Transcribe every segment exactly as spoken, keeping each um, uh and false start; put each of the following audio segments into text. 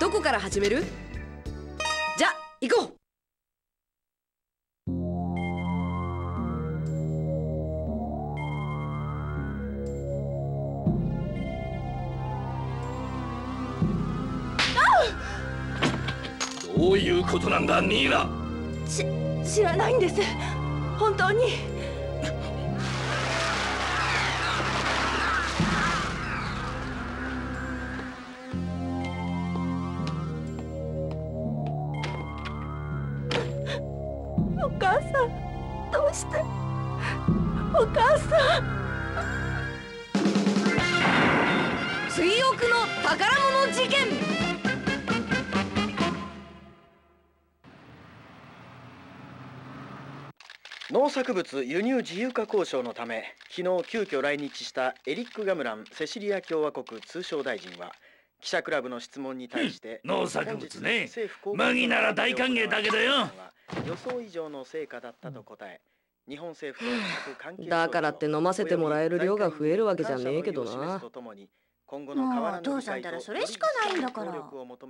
どこから始める？じゃあ行こう。 どういうことなんだニーナ。 し知らないんです、本当に。お母さん、どうして。お母さん。 追憶の宝物事件。 農作物輸入自由化交渉のため昨日急遽来日したエリック・ガムランセシリア共和国通商大臣は記者クラブの質問に対して農作物ね、マギなら大歓迎だけどよ。 予想以上の成果だったと答え、日本政府と各関係だからって飲ませてもらえる量が増えるわけじゃねえけどな。 もうお父さんたらそれしかないんだから。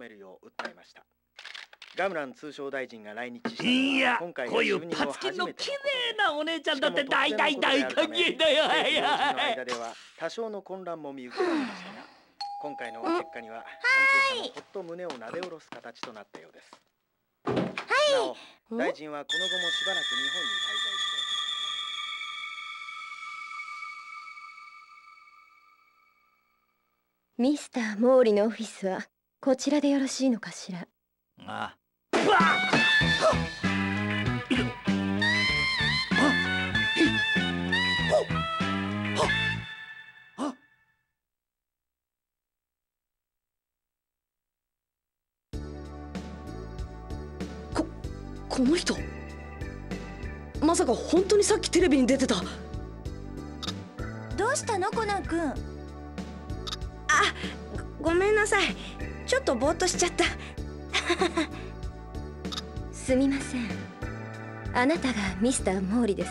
ガムラン通商大臣が来日したのは、 いや、こういうパツキンの綺麗なお姉ちゃんだって大大大歓迎だよ。 はいはい。間では多少の混乱も見受けられましたが、今回の結果には関係者もほっと胸をなで下ろす形となったようです。はい。なお、大臣はこの後もしばらく日本に滞在して。 ミスター・モーリのオフィスはこちらでよろしいのかしら。 ああ。 こ、この人まさか本当にさっきテレビに出てた。 どうしたのコナン君。あ、 ご、ごめんなさい、ちょっとぼーっとしちゃった。すみません、あなたがミスター・モーリですね。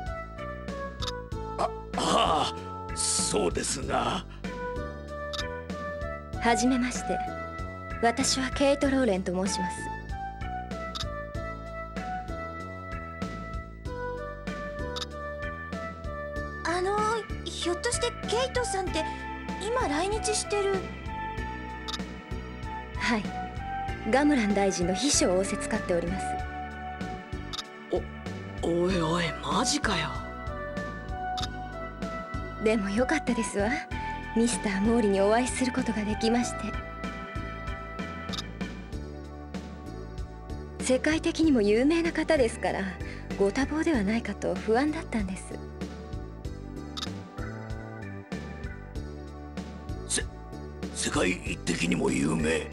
あ、ああ、そうですが。 はじめまして、私はケイト・ローレンと申します。 あの、ひょっとしてケイトさんって今来日してる。 はい、ガムラン大臣の秘書を仰せつかっております。 お、おいおい、マジかよ。 でもよかったですわ、ミスター・モーリにお会いすることができまして。世界的にも有名な方ですから、ご多忙ではないかと不安だったんです。 せ、世界的にも有名。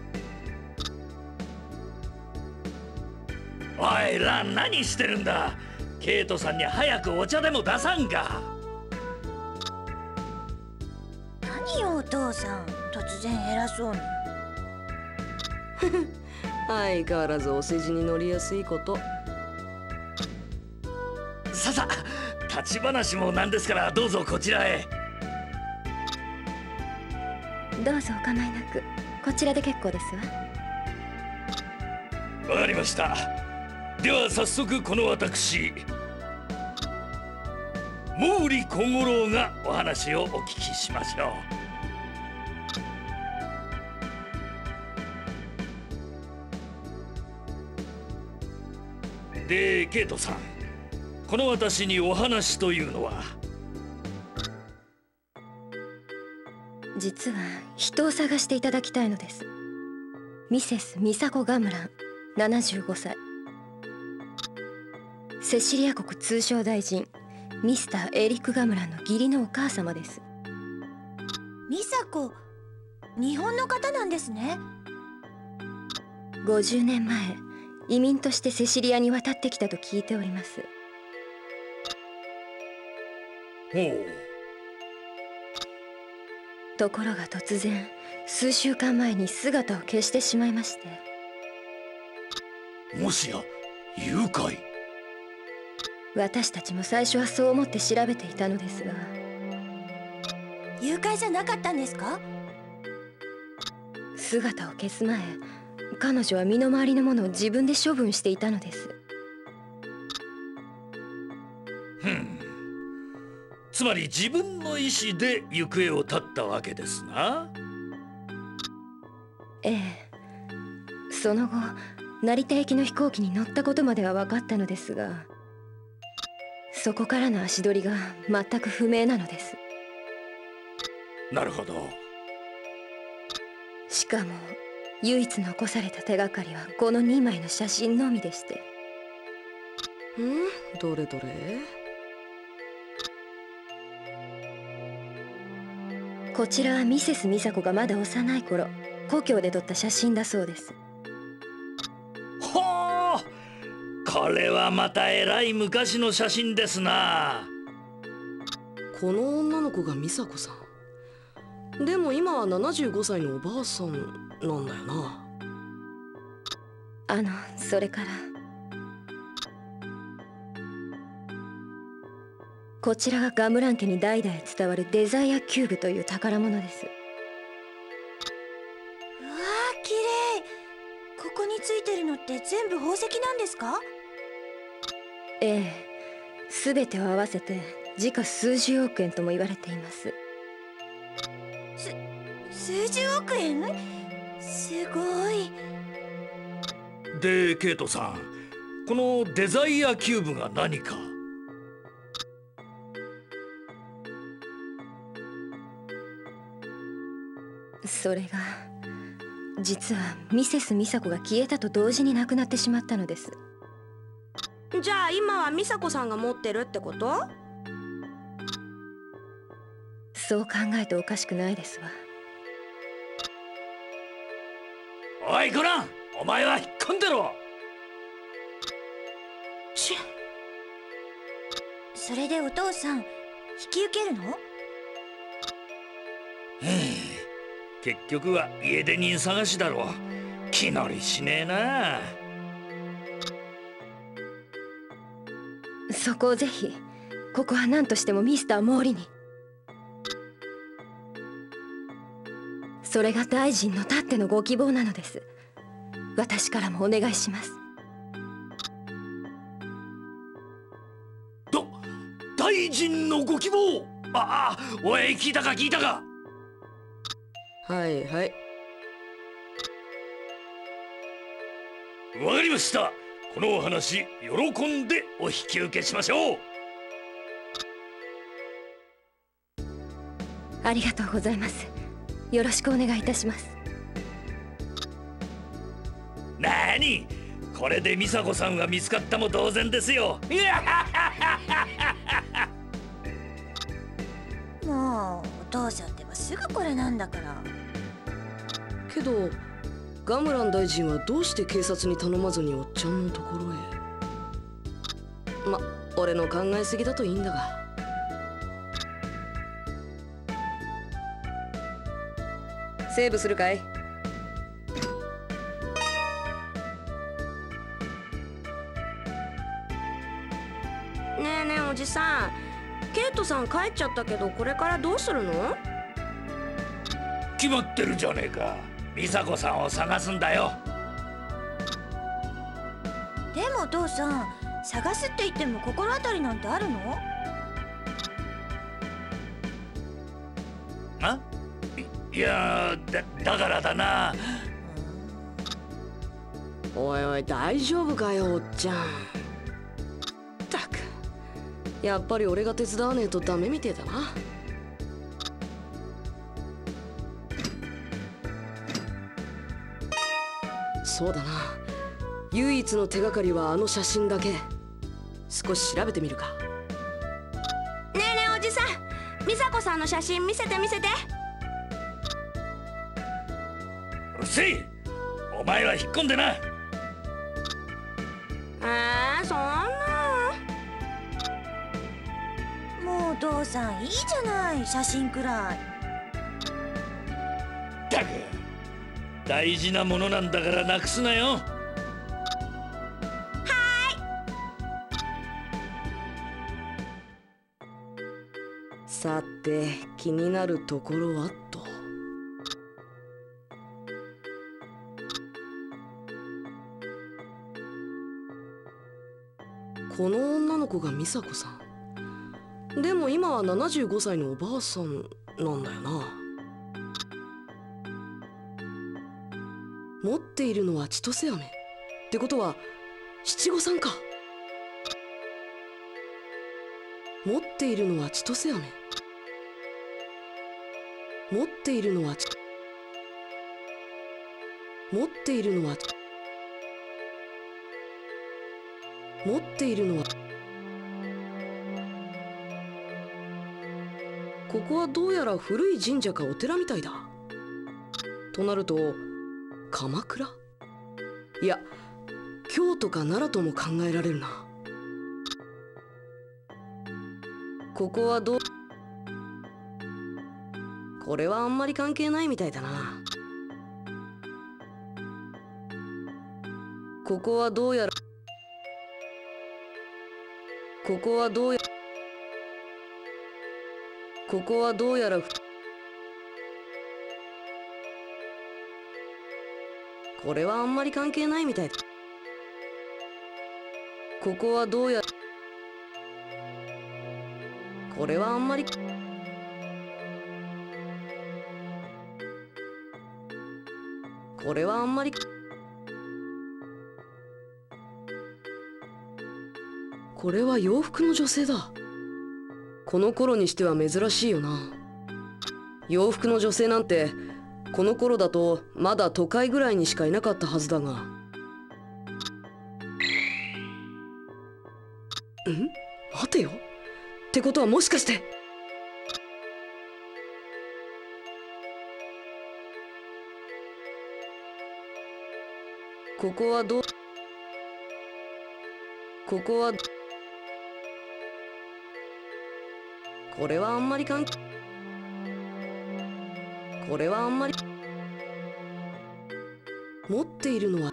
おいラン、何してるんだ。ケイトさんに早くお茶でも出さんか。 何よお父さん、突然偉そうに。 相変わらずお世辞に乗りやすいこと。 ささ、立ち話もなんですからどうぞこちらへ。 どうぞお構いなく、こちらで結構ですわ。わかりました。では早速この私毛利小五郎がお話をお聞きしましょう。で、ケイトさん、この私にお話というのは。 実は人を探していただきたいのです。ミセス・ミサコ・ガムラン、ななじゅうごさい。セシリア国通商大臣ミスター・エリック・ガムランの義理のお母様です。 ミサコ、日本の方なんですね。 ごじゅうねんまえ、移民としてセシリアに渡ってきたと聞いております。 ほう。 ところが突然数週間前に姿を消してしまいまして。 もしや誘拐？ 私たちも最初はそう思って調べていたのですが。 誘拐じゃなかったんですか？ 姿を消す前、彼女は身の回りのものを自分で処分していたのです。 ふん。つまり自分の意思で行方を絶ったわけですな。 ええ。その後、成田行きの飛行機に乗ったことまでは分かったのですが、そこからの足取りが全く不明なのです。 なるほど。 しかも唯一残された手がかりはこのにまいの写真のみでして。 ん？どれどれ？ こちらはミセス美佐子がまだ幼い頃、故郷で撮った写真だそうです。 ほう、これはまたえらい昔の写真ですな。 この女の子が美佐子さん。でも今はななじゅうごさいのおばあさんなんだよな。 あの、それからこちらがガムラン家に代々伝わるデザイアキューブという宝物です。 うわー、綺麗。ここについてるのって全部宝石なんですか？ ええ、すべてを合わせて時価数十億円とも言われています。 す数十億円？すごい。 で、ケイトさん、このデザイアキューブが何か？ それが実はミセス美佐子が消えたと同時に亡くなってしまったのです。 じゃあ今は美佐子さんが持ってるってこと？ そう考えておかしくないですわ。 おいコナン、お前は引っ込んでろ。 しそれでお父さん引き受けるの？ 結局は家出人探しだろう。気乗りしねえな。 そこをぜひ。ここは何としてもミスターモーリに。それが大臣のたってのご希望なのです。私からもお願いします。 だ大臣のご希望。ああ、おい、聞いたか聞いたか。 はいはい。 わかりました。このお話喜んでお引き受けしましょう。 ありがとうございます。よろしくお願いいたします。 なに、これで美佐子さんが見つかったも同然ですよ。 もうお父さんってばすぐこれなんだから。 けどガムラン大臣はどうして警察に頼まずにおっちゃんのところへ。ま、俺の考えすぎだといいんだが。セーブするかい？ ねえねえおじさん、ケイトさん帰っちゃったけどこれからどうするの？ 決まってるじゃねえか。美佐子さんを探すんだよ。 でもお父さん、探すって言っても心当たりなんてあるの？ あ？い、いやだ、だからだな。 おいおい、大丈夫かよおっちゃん。ったく、やっぱり俺が手伝わねえとダメみてえだな。そうだな、唯一の手がかりはあの写真だけ。少し調べてみるか。 ねえねえおじさん、美佐子さんの写真見せて見せて。 うるせえ、お前は引っ込んでな。 えー、そんな。もうお父さんいいじゃない、写真くらい。 だく、大事なものなんだからなくすなよ。 さて、気になるところはと。 この女の子が美佐子さん。でも今はななじゅうごさいのおばあさんなんだよな。持っているのは千歳飴ってことは七五三か。持っているのは千歳飴。持っているのはち持っているのは持っているのはここはどうやら古い神社かお寺みたいだ。となると鎌倉？いや京都か奈良とも考えられるな。ここはどうこれはあんまり関係ないみたいだな。ここはどうやらここはどうやここはどうやらこれはあんまり関係ないみたいだ。ここはどうやらこれはあんまりこれはあんまりこれは洋服の女性だ。この頃にしては珍しいよな。洋服の女性なんてこの頃だとまだ都会ぐらいにしかいなかったはずだが。ん？待てよ。ってことはもしかしてここはどうここはこれはあんまり関係これはあんまり持っているのは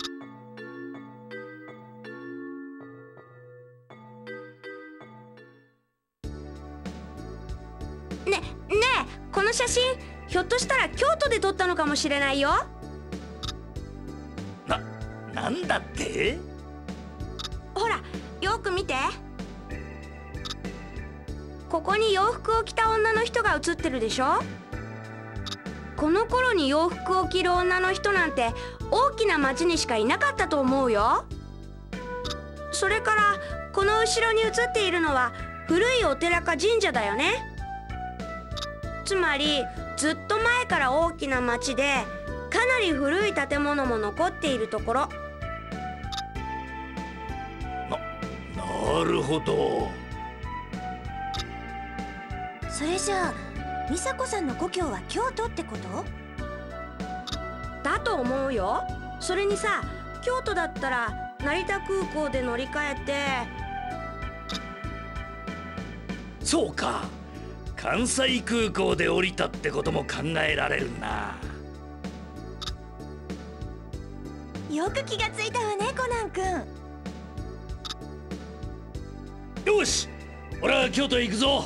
ねねえ、この写真ひょっとしたら京都で撮ったのかもしれないよ。 な、なんだって？ ほらよく見て。ここに洋服を着た女の人が写ってるでしょ。この頃に洋服を着る女の人なんて大きな町にしかいなかったと思うよ。それからこの後ろに写っているのは古いお寺か神社だよね。つまりずっと前から大きな町でかなり古い建物も残っているところ。 な、なるほど。 それじゃあ美佐子さんの故郷は京都ってこと？だと思うよ。それにさ、京都だったら成田空港で乗り換えて。 そうか、関西空港で降りたってことも考えられるな。 よく気がついたわね、コナン君。 よし、俺は京都へ行くぞ。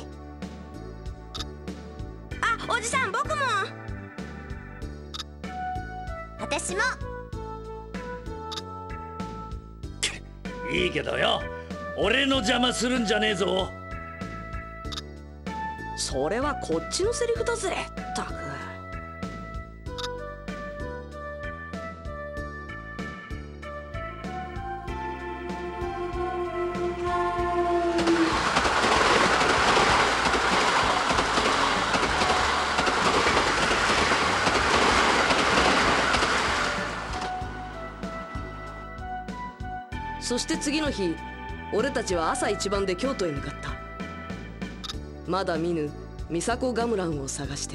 あ、おじさん、僕も。私も。 いいけどよ、俺の邪魔するんじゃねえぞ。 それはこっちのセリフだぜ。ったく。そして次の日、俺たちは朝一番で京都へ向かった。まだ見ぬ美佐子ガムランを探して。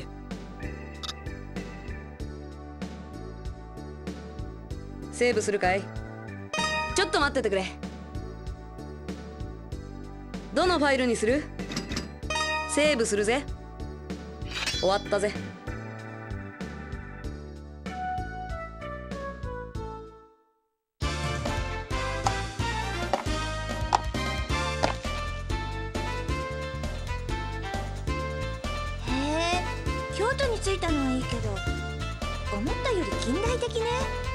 セーブするかい？ちょっと待っててくれ。どのファイルにする？セーブするぜ。終わったぜ。 京都に着いたのはいいけど、思ったより近代的ね。